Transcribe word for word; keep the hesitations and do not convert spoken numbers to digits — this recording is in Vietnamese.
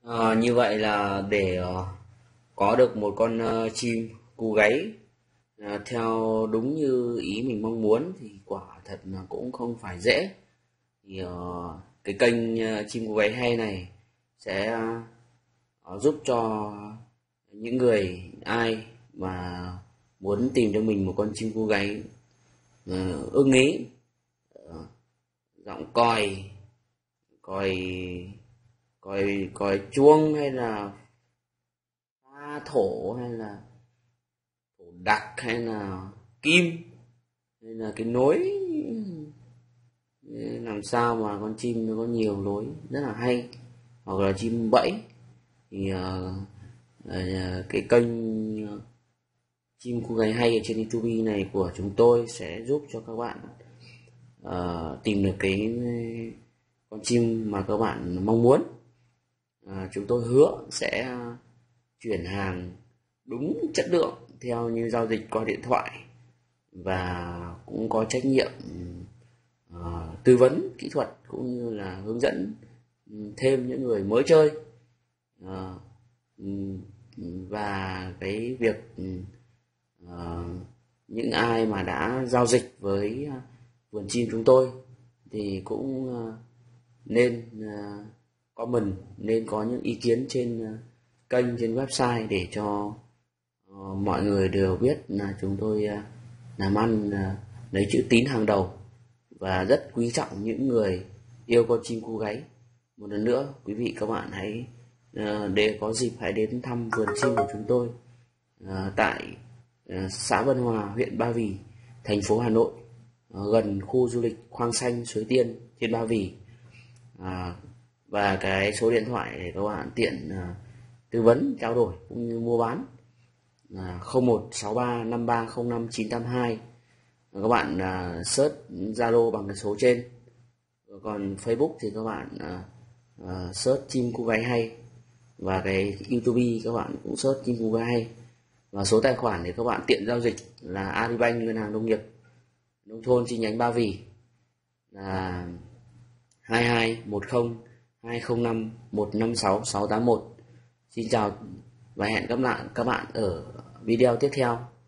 À, như vậy là để ờ, có được một con ờ, chim cu gáy ờ, theo đúng như ý mình mong muốn thì quả thật là cũng không phải dễ. Thì ờ, cái kênh ờ, chim cu gáy hay này sẽ ờ, giúp cho những người ai mà muốn tìm cho mình một con chim cu gáy ờ, ưng ý, ờ, giọng còi còi còi còi chuông hay là pha thổ hay là thổ đặc hay là kim hay là cái nối, làm sao mà con chim nó có nhiều lối rất là hay, hoặc là chim bẫy thì ờ, ờ, cái kênh ờ, chim cu gáy hay ở trên YouTube này của chúng tôi sẽ giúp cho các bạn ờ, tìm được cái con chim mà các bạn mong muốn. À, chúng tôi hứa sẽ chuyển hàng đúng chất lượng theo như giao dịch qua điện thoại, và cũng có trách nhiệm uh, tư vấn kỹ thuật cũng như là hướng dẫn thêm những người mới chơi. uh, và cái việc uh, những ai mà đã giao dịch với vườn chim chúng tôi thì cũng uh, nên uh, comment, nên có những ý kiến trên uh, kênh, trên website để cho uh, mọi người đều biết là chúng tôi uh, làm ăn uh, lấy chữ tín hàng đầu và rất quý trọng những người yêu con chim cu gáy. Một lần nữa, quý vị các bạn hãy uh, để có dịp hãy đến thăm vườn chim của chúng tôi uh, tại uh, xã Vân Hòa, huyện Ba Vì, thành phố Hà Nội, uh, gần khu du lịch Khoang Xanh Suối Tiên trên Ba Vì. Uh, và cái số điện thoại để các bạn tiện uh, tư vấn, trao đổi cũng như mua bán là không một sáu ba năm ba không năm chín tám hai. Các bạn uh, search Zalo bằng cái số trên. Còn Facebook thì các bạn uh, uh, search chim cu gáy hay, và cái YouTube các bạn cũng search chim cu gáy hay. Và số tài khoản để các bạn tiện giao dịch là Agribank, ngân hàng nông nghiệp nông thôn chi nhánh Ba Vì là hai hai một không hai không năm một năm sáu sáu tám một. Xin chào và hẹn gặp lại các bạn ở video tiếp theo.